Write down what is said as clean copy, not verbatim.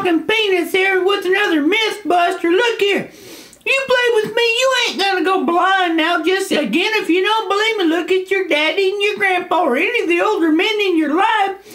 talking penis here with another Mythbuster. Look here. You play with me, you ain't gonna go blind now. Just again, if you don't believe me, look at your daddy and your grandpa or any of the older men in your life.